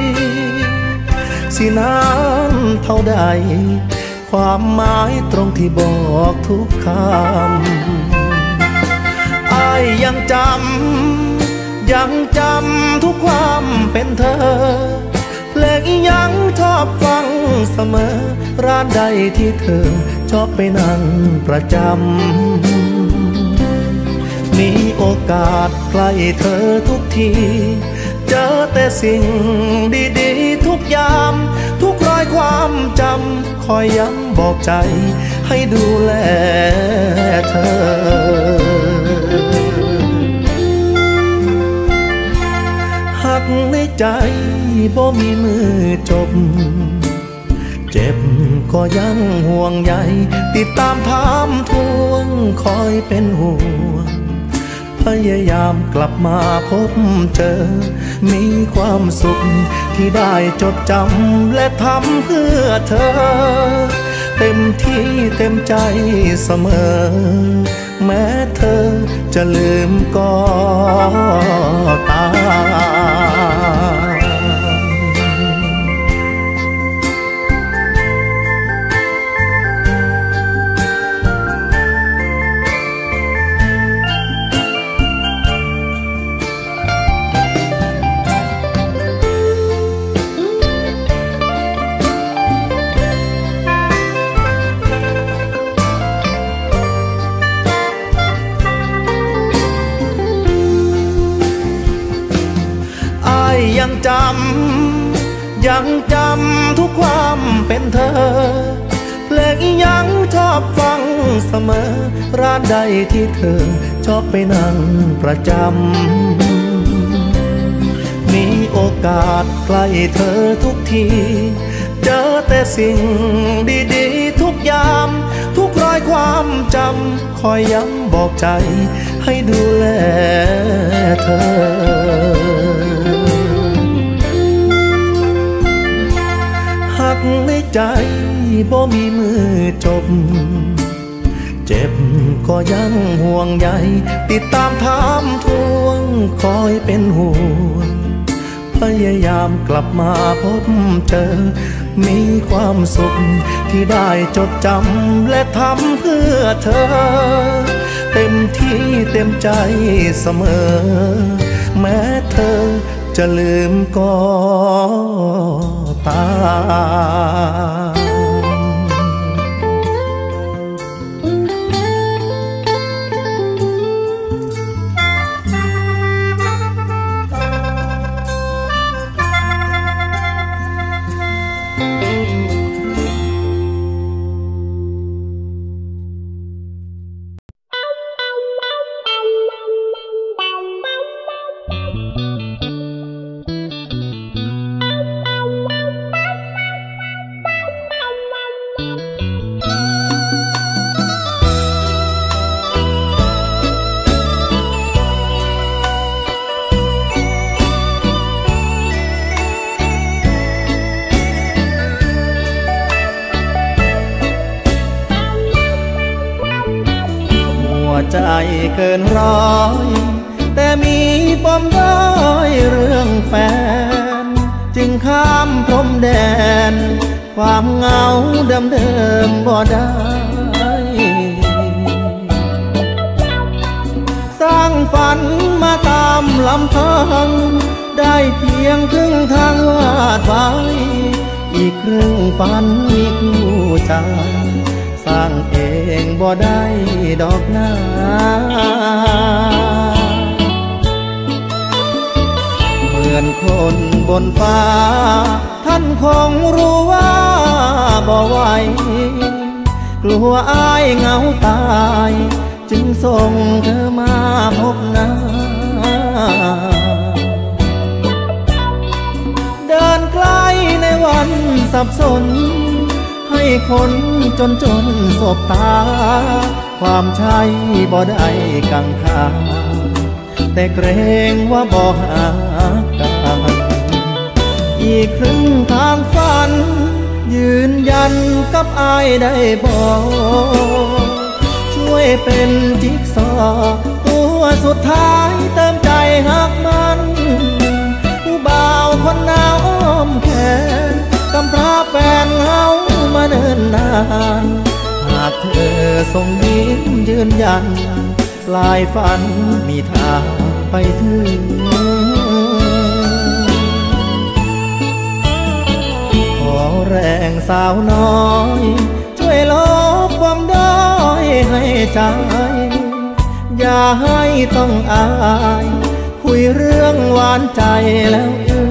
สินานเท่าใดความหมายตรงที่บอกทุกคำอ้ายยังจำทุกความเป็นเธอเพลงยังชอบฟังเสมอร้านใดที่เธอชอบไปนั่งประจำมีโอกาสใกล้เธอทุกทีเจอแต่สิ่งดีๆทุกยามทุกรอยความจำคอยย้ำบอกใจให้ดูแลเธอหักในใจบ่มีมือจบเจ็บก็ยังห่วงใยติดตามถามทวงคอยเป็นห่วงพยายามกลับมาพบเจอมีความสุขที่ได้จดจำและทำเพื่อเธอเต็มที่เต็มใจเสมอแม้เธอจะลืมก็ตามยังจำทุกความเป็นเธอเพลงยังชอบฟังเสมอร้านใดที่เธอชอบไปนั่งประจำมีโอกาสใกล้เธอทุกทีเจอแต่สิ่งดีๆทุกยามทุกรอยความจำคอยย้ำบอกใจให้ดูแลเธอหักในใจบ่มีมือจบเจ็บก็ยังห่วงใยติดตามถามทวงคอยเป็นห่วงพพยายามกลับมาพบเจอมีความสุขที่ได้จดจำและทำเพื่อเธอเต็มที่เต็มใจเสมอแม้เธอจะลืมก็ตามใจเกินร้อยแต่มีปมด้อยเรื่องแฟนจึงข้ามพรมแดนความเหงาเดิมๆบ่ได้สร้างฝันมาตามลำพังได้เพียงครึ่งทางวาดไว้อีกครึ่งฝันมีคู่ใจสร้างเองบ่ได้ดอกหน้าเหมือนคนบนฟ้าท่านคงรู้ว่าบ่ไหวกลัวอายเหงาตายจึงส่งเธอมาพบหน้าเดินใกล้ในวันสับสนให้คนจนสบตาความใช่บ่ได้กังขาแต่เกรงว่าบ่หากันอีกครึ่งทางฝันยืนยันกับอายได้บ่ช่วยเป็นจิ๊กซอว์ตัวสุดท้ายเติมใจหักมันผู้บ่าวคนหนาวอ้อมแขนกำพร้าแฟนเฮามาเนิ่นนานหากเธอส่งยิ้มยืนยันปลายฝันมีทางไปถึงขอแรงสาวน้อยช่วยลบความด้อยให้ใจอย่าให้ต้องอายคุยเรื่องหวานใจแล้ว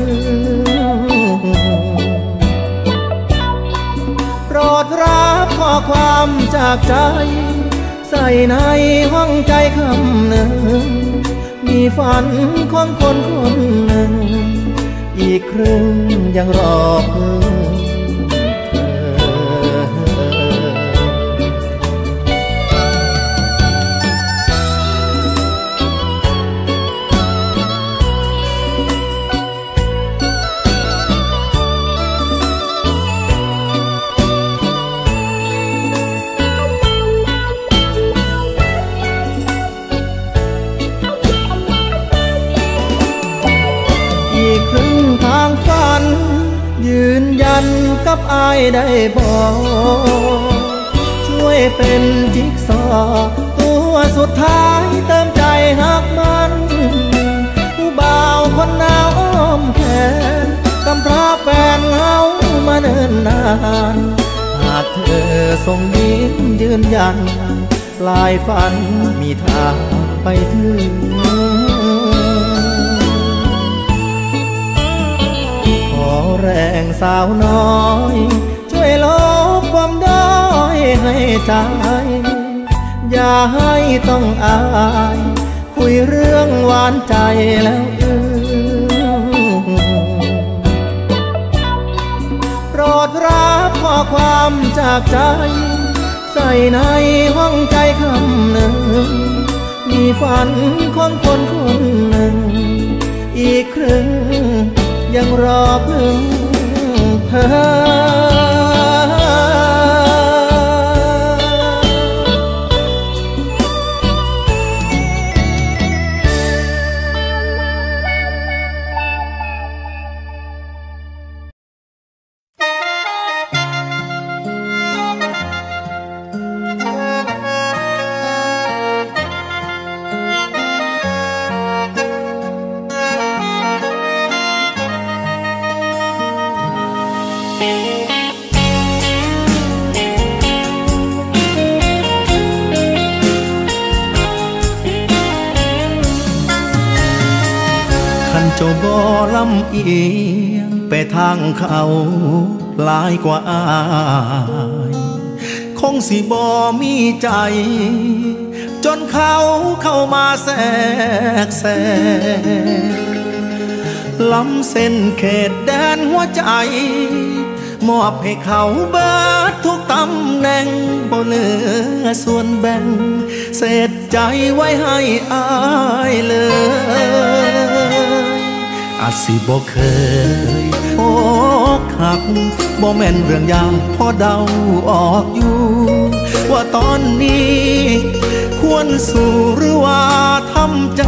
โปรดรับข้อความจากใจใส่ในห้องใจคำหนึ่งมีฝันของคนคนหนึ่งอีกครึ่งยังรอเพิ่งยืนยันกับอายได้บ่ช่วยเป็นจิ๊กซอว์ตัวสุดท้ายเติมใจหักมันผู้บ่าวคนหนาวอ้อมแขนกำพร้าแฟนเฮามาเนิ่นนานหากเธอส่งยิ้มยืนยันปลายฝันมีทางไปถึงแรงสาวน้อยช่วยลบความด้อยให้ใจอย่าให้ต้องอายคุยเรื่องหวานใจแล้วโปรดรับข้อความจากใจใส่ในห้องใจคำหนึ่งมีฝันของคนคนหนึ่งอีกครึ่งยังรอเพิ่งเธอขเจ้าบ่ลำเอียงไปทางเขาหลายกว่าอายคงสิบ่มีใจจนเขาเข้ามาแทรกแซงล้ำเส้นเขตแดนหัวใจมอบให้เขาเบิดทุกตำแหน่งบ่เหลือส่วนแบ่งเศษใจไว้ให้อายเลยอาจสิบ่เคยอกหักบ่แม่นเรื่องยากพอเดาออกอยู่ว่าตอนนี้ควรสู้หรือว่าทำใจ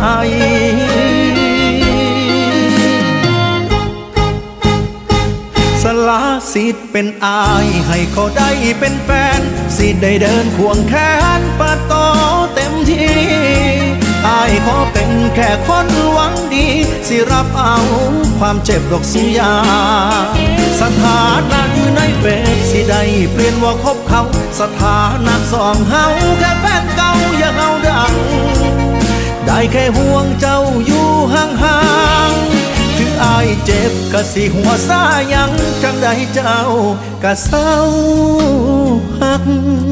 สละสิทธิ์เป็นอายให้เขาได้เป็นแฟนสิได้เดินควงแขนปะต่อเต็มที่อายขอเป็นแค่คนหวังดีสิรับเอาความเจ็บดอกสุยาสถานะอยู่ในเฟซสิได้เปลี่ยนว่าคบเขาสถานะสองเฮาแค่แฟนเก่าอย่าเฮาดังได้แค่ห่วงเจ้าอยู่ห่างๆถึงอายเจ็บก็สิหัวซายังจังได้เจ้าก็เศร้าหัก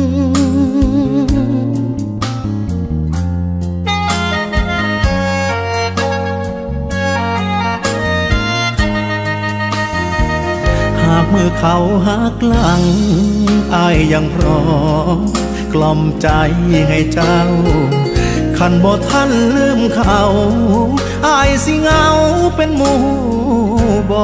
หากมือเขาหักหลังอายยังพร้อมกล่อมใจให้เจ้าคันบ่ทันลืมเขาอายสิเหงาเป็นหมู่บ่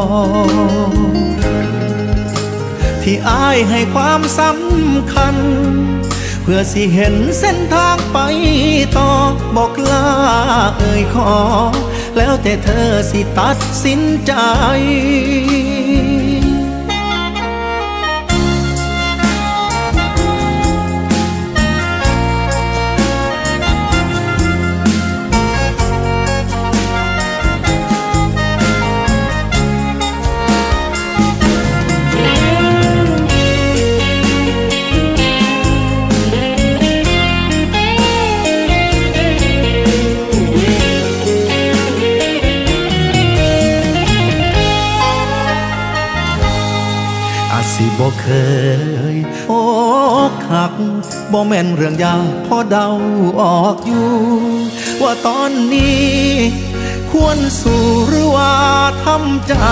ที่อายให้ความสำคัญเพื่อสิเห็นเส้นทางไปต่อบอกกล้าเอ่ยขอแล้วแต่เธอสิตัดสินใจสิบ่เคยอกหักบ่แม่นเรื่องยากพอเดาออกอยู่ว่าตอนนี้ควรสู้หรือว่าทำใจ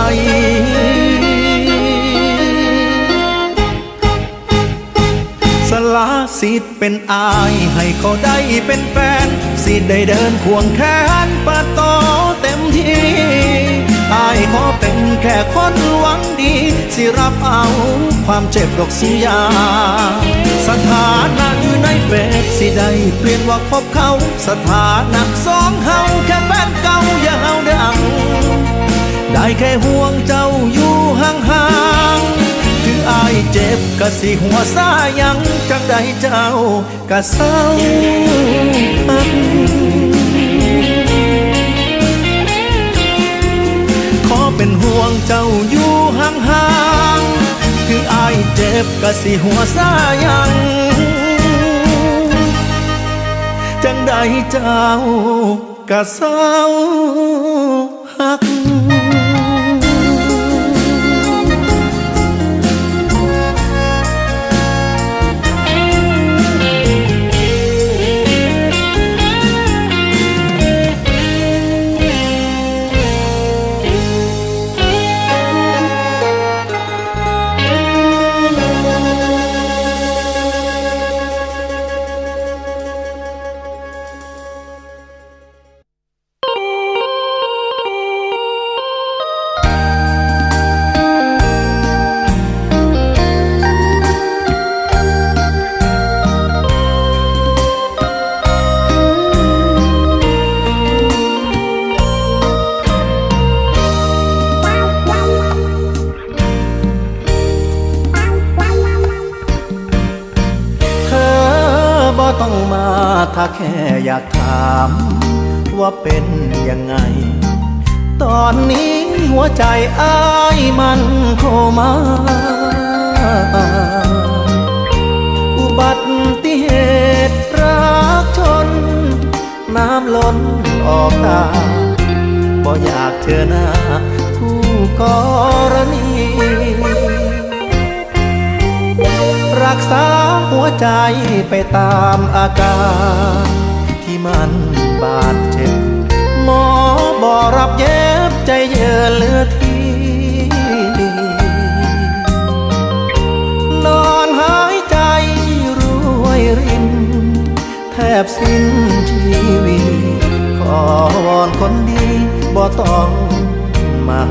สละสิทธิ์เป็นอายให้เขาได้เป็นแฟนสิได้เดินควงแขนปะต่อเต็มที่อายขอเป็นแค่คนหวังดีสิรับเอาความเจ็บดอกสุยาสถานะอยู่ในเฟซสิได้เปลี่ยนว่าคบเขาสถานะสองเฮาแค่แฟนเก่าอย่าเฮาดังได้แค่ห่วงเจ้าอยู่ห่างๆถึงอายเจ็บก็สิหัวซายังจังได้เจ้าก็เศร้าหักขอเป็นห่วงเจ้าอยู่ห่างๆคืออายเจ็บก็สิหัวซายังจังได้เจ้าก็เศร้าหักต้องมาถ้าแค่อยากถามว่าเป็นยังไงตอนนี้หัวใจอ้ายมันโคม่าอุบัติเหตุรักชนน้ำล้นออกตาบ่อยากเจอหน้าคู่กรณีรักษาหัวใจไปตามอาการที่มันบาดเจ็บหมอบอกรับเย็บใจเยือเหลือที่นอนหายใจรวยรินแทบสิ้นชีวิตขอวอนคนดีบ่ต้องมา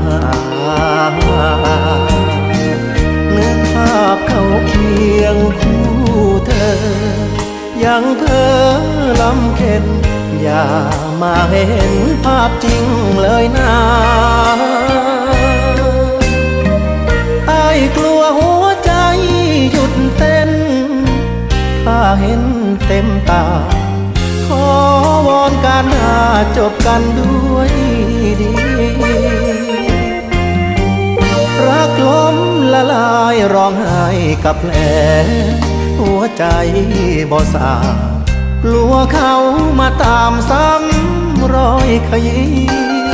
เนื้อภาพเขาเคียงคู่เธอยังเพ้อลำเค็นอย่ามาเห็นภาพจริงเลยนะอ้ายกลัวหัวใจหยุดเต้นถ้าเห็นเต็มตาขอวอนการหาจบกันด้วยดีรักล้มละลายร้องไห้กับแผลหัวใจบ่สากลัวเขามาตามซ้ำรอยขยี้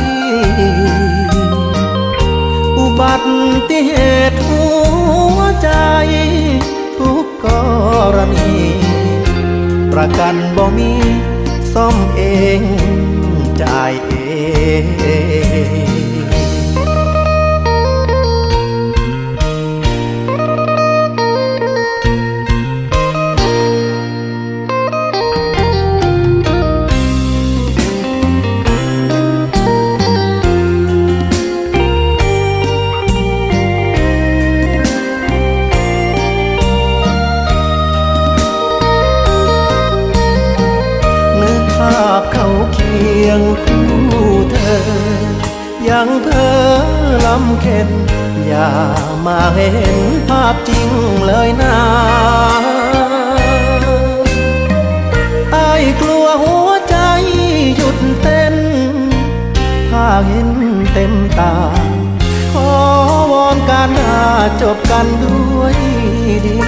อุบัติเหตุหัวใจทุกกรณีประกันบ่มีซ่อมเองจ่ายเองเขาเคียงคู่เธอยังเพ้อลำเค็นอย่ามาเห็นภาพจริงเลยนะอ้ายกลัวหัวใจหยุดเต้นถ้าเห็นเต็มตาขอวอนการหาจบกันด้วยดี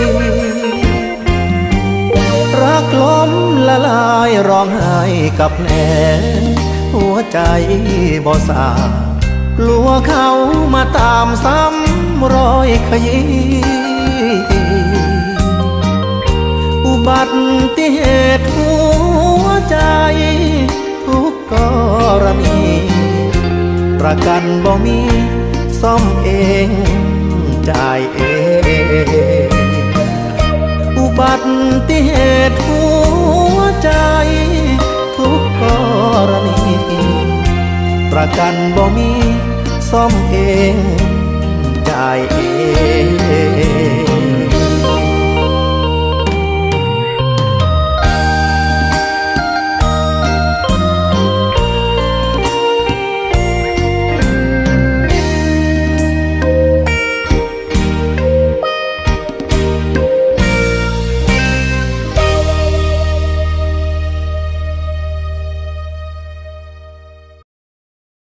รักล้มละลายร้องไห้กับแผลหัวใจบ่สากลัวเขามาตามซ้ำรอยขยี้อุบัติเหตุหัวใจทุกกรณีประกันบ่มีซ่อมเองจ่ายเองอุบัติเหตุหัวใจทุกกรณีประกันบ่มีซ่อมเองจ่ายเอง